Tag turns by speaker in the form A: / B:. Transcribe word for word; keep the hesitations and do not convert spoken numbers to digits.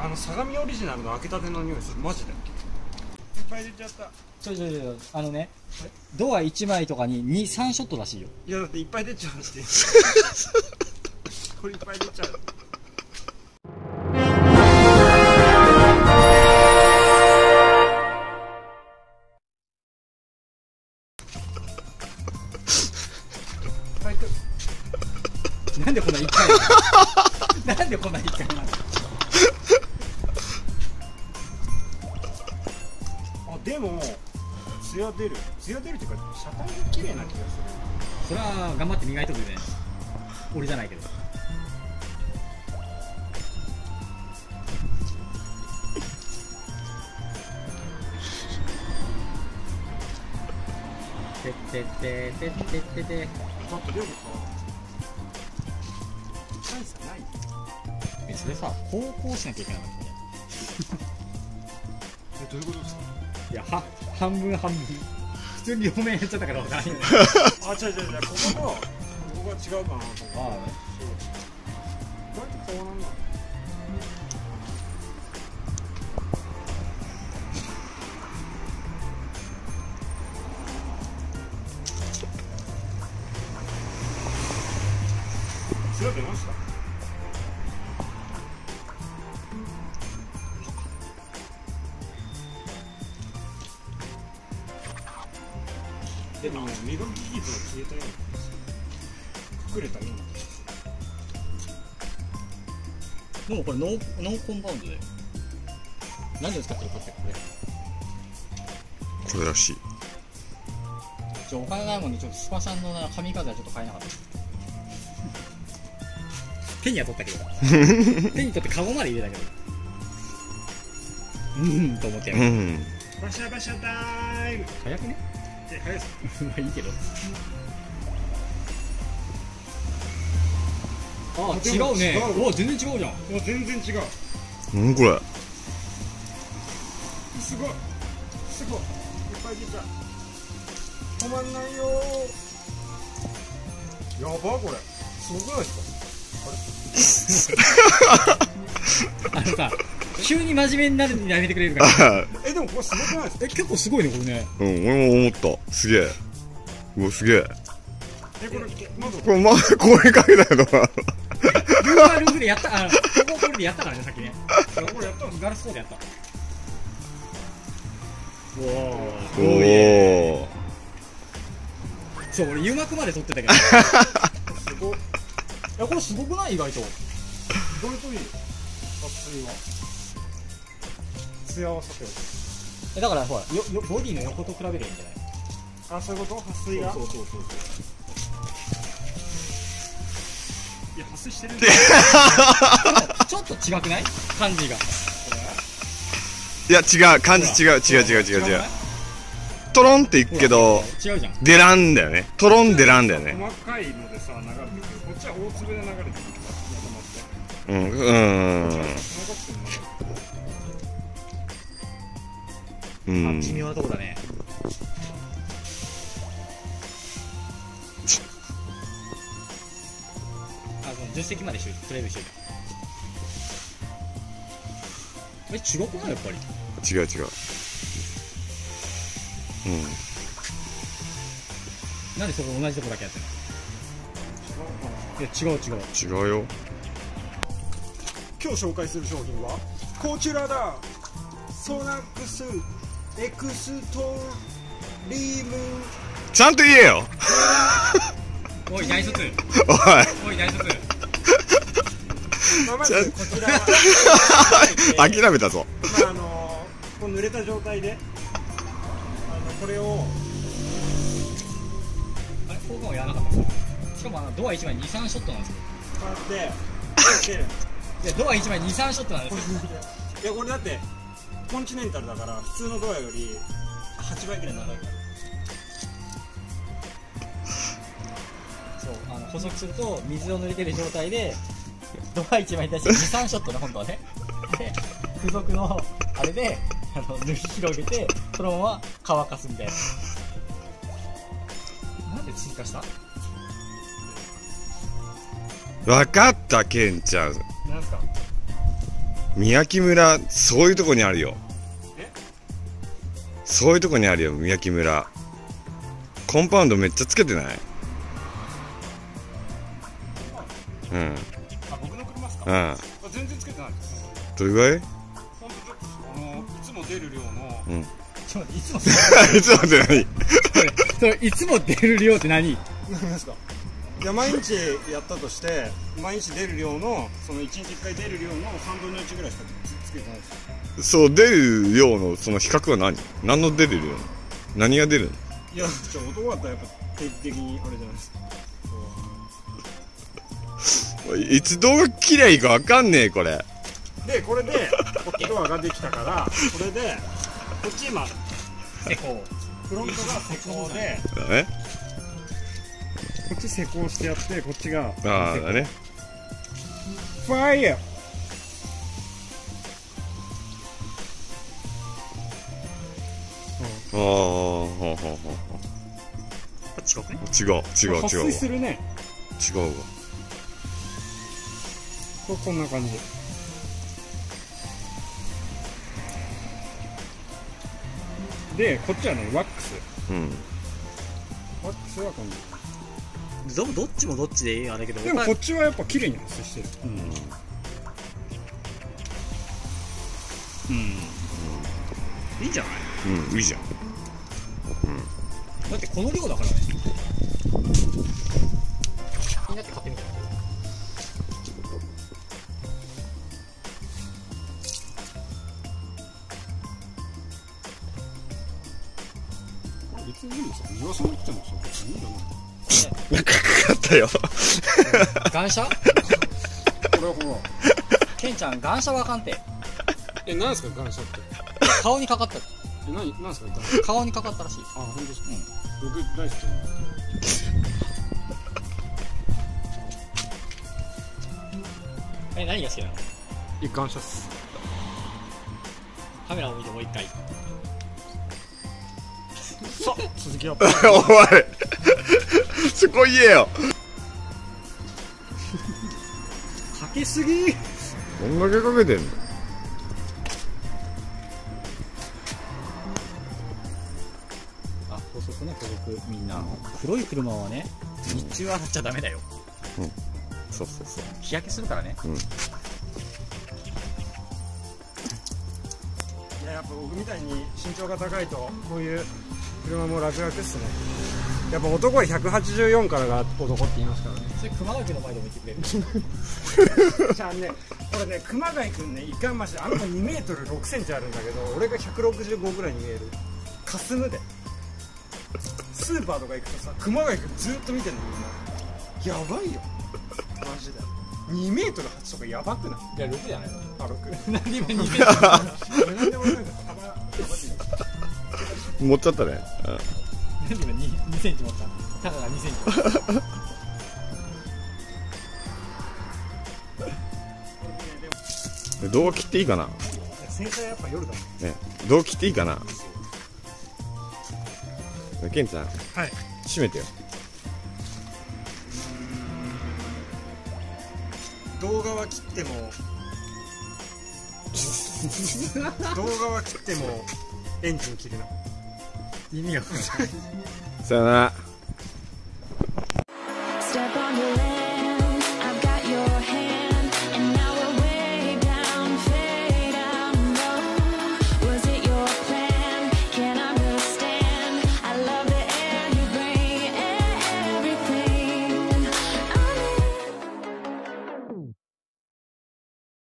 A: あの相模オリジナルの開けたての匂いする。マジでいっぱい出ちゃった。
B: ちょいちょいちょい、あのね、ドアいちまいとかにに、さんショットらしいよ。
A: いやだっていっぱい出ちゃうしこれいっぱい出ちゃう。
B: なんでこんな一回なんでこんな一回なの。
A: あ、でもツヤ出る、ツヤ出るっていうか車体が綺麗な気がする。
B: それは頑張って磨いとくよね。俺じゃないけど。てってってってってってて。
A: だって量がさ大差ない。
B: え、それさ、こうこうしなきゃいけなかったね。
A: え、どういうことですか。
B: いや、は半分半分普通に両面やっちゃったから分からんよね。
A: あ、違う違う違う、こことここが違うかなと思って。
B: ああね、
A: どうやってこうなんだ。ツヤ出ました。でもね、磨き技術が消えたような隠れたような。
B: でもこれノーノーコンパウンドで何で使ってるかってこれ
C: これらしい。
B: ちょお金ないもんでちょっとスパシャンのな髪飾りはちょっと買えなかった。手には取ったけど手に取ってカゴまで入れたけどうーんと思ってやる。
C: うん
A: バシャバシャタイム。
B: 早くね。
A: え、早いっす。
B: まあいいけど。あ、違うね。お、全然違うじゃん。
A: もう全然違う。
C: 何これ。
A: すごいすごいいっぱい出ちゃう。止まんないよー。やばこれすごくないですか。
B: あのさ、急に真面目になるのやめてくれるから。
A: え、でもこれすごくないですか。
B: え、結構すごいねこれね。
C: うん、俺も思った。すげえ。うわ、すげえ。
A: え、これまず
C: これ、ま、これかけたよとか。
B: ルーバールーフでやった、あの、こここれでやったからね、さっきね。
A: これやったんですか。
B: ガラスコーでやった。お
C: お
B: ー。
C: お。
B: そう、俺油膜まで取ってたけど。
A: すごい。
B: いや、これすごくない？意外と。
A: 意外といい。撥水はツヤはさておき。
B: え、だからほら、よ、よ、ボディの横と比べるんじゃない？
A: あ、そういうこと。撥水が。
B: そうそうそうそう。
A: いや、撥水してるんだ。
B: ちょっと違くない？感じが。
C: いや、違う。感じ違う。違う違う違う違う。トロンっていくけど、
B: 違うじゃん。
C: 出らんだよね。トロン出らんだよね。
A: 細かいのでさ、流れてくる。こっちは大粒で流れてくる。
C: うん、うん。うん。
B: 微妙なとこだね。あ、そのじゅっ席までしといて、とりあえずしといて。え、違くないやっぱり。
C: 違う違う。うん
B: なんでそこ同じとこだけやってんの？いや、違う違う。
C: 違うよ。
A: 今日紹介する商品はこちらだ。ソナックスエクストリーム。
C: ちゃんと言えよ。
B: おい、大卒。
C: おい。
B: おい、大卒。
A: まあ、まずこちらは
C: 諦めたぞ。
A: まああのこう濡れた状態であのこれを
B: あれ、効果はやらなかった。しかもあのドアいちまいに、さんショットなんですよ。
A: こうやってで
B: いや、ドアいちまいに、さんショットなんですよ。
A: いやこれだってコンチネンタルだから普通のドアよりはちばいぐらい長いから。
B: そう、あの補足すると水を濡れてる状態でドアいちまいに対してに、さんショットね、本当はね。で、付属のあれであの塗り広げてそのまま乾かすみたいな。なんで追加した？
C: わかった、ケンちゃん。
A: なんすか。
C: 宮城村、そういうとこにあるよ。
A: え
C: そういうとこにあるよ、宮城村。コンパウンドめっちゃつけてない？うん。
A: あ、僕の車ですか？
C: うん。
A: あ、全然つけてないです。
C: どれぐらい？
A: ほんとちょっと、あの、いつも出る量の、
C: うん。
B: ちょっと待って、いつも
C: いつもって何？
B: それいつも出る量って何？
A: 何ですか？いや、毎日やったとして、毎日出る量の、そのいちにちいっかい出る量のさんぶんのいちぐらいしかつつけてないです。
C: そう、出る量のその比較は何？何の出る量？何が出るの？
A: いや、じゃあ男だったらやっぱ定期的にあれじゃないですか。
C: いつ動画切りゃいいかわかんねえ、これ。
A: で、これで、こっちドアができたから、これで、こっち今、
B: 施工。
A: フロントが施工で、
C: だね。
A: こっち施工してやって、こっちが、
C: ああ、だね。
A: ファイヤー。
C: ああ、ほうほうほうほ
B: 違くね？
C: う。違う、違う、
A: 発
C: 違うわ。
A: 水するね。
C: 違うわ。
A: ここんな感じ。で、こっちはね、ワックス。
C: うん。
A: ワックスはこんな。
B: どどっちもどっちでいいあれだけど、
A: でもこっちはやっぱ綺麗に発水してる。
B: うん、うん、いいんじゃない？
C: うん、いいじゃん。
B: だってこの量だからね。みんなって買ってみたら。
A: 別にでもさ、言わさなくてもさ、別にいいんじゃない？
C: なんかかかったよ。
B: ガンシャ？
A: これはほら。
B: ケンちゃん、ガンシャはあかんて。
A: え、なんですか、ガンシャって。
B: 顔にかかった。
A: え、なに、なんですか、ガンシャ。
B: 顔にかかったらしい。
A: あ、ほんとですか。
B: うん。
A: 僕大好きなんで。
B: え、何が好きなの？
A: いや、ガンシャっす。
B: カメラを見てもう一回。
A: さあ、続きは。
C: おい、そこ言えよ。
A: かけすぎ。
C: どんだけかけてんの？
B: あ、高速ね、高速みんな。黒い車はね、日中は洗っちゃダメだよ。
C: うん。そうそうそう。
B: 日焼けするからね。
C: うん。
A: いや、やっぱ僕みたいに身長が高いとこういう車も楽々っすね。やっぱ男はひゃくはちじゅうよんからが男って言いますからね。
B: それ熊垣の前でも言ってくれる。
A: じゃあね、これね、熊谷くんね、いかんまし、あの子にメートルろくセンチあるんだけど、俺がひゃくろくじゅうごぐらいに見える。かすむで。スーパーとか行くとさ、熊谷くんずっと見てんのみんな。やばいよ。マジで。にメートルはちとかやばくない？
B: いや、ろくじゃないの？
A: あ、ろく。
B: なんで今にメート
A: 俺なんで俺なんか幅、幅で
C: 持っちゃったね。
B: ルなんで今 に, にセンチ持ったたかがにセンチ
C: 動画切っていいかな？
A: 洗車やっぱ夜だもん。
C: ね、動画切っていいかな？ケンちゃん、
A: はい。
C: 閉めてよ。
A: 動画は切っても動画は切ってもエンジン切るな。
B: 意味が分かんない。
C: さよなら。